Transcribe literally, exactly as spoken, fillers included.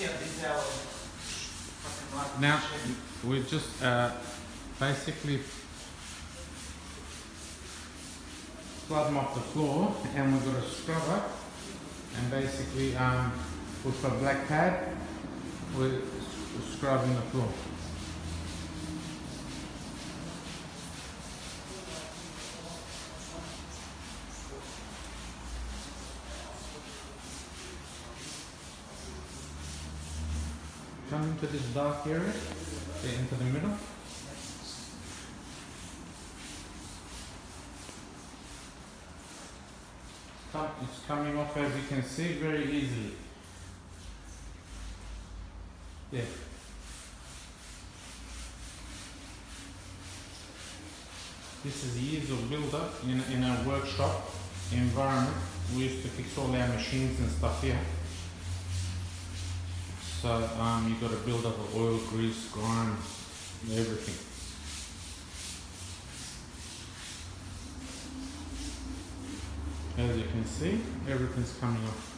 Now we just uh, basically scrub them off the floor, and we've got a scrubber, and basically um, with a black pad we're scrubbing the floor. Come into this dark area, get into the middle. It's coming off, as you can see, very easily. Yeah. This is years of build-up in, in a workshop environment. We used to fix all our machines and stuff here. So um, you've got a build-up of oil, grease, grime, everything. As you can see, everything's coming off.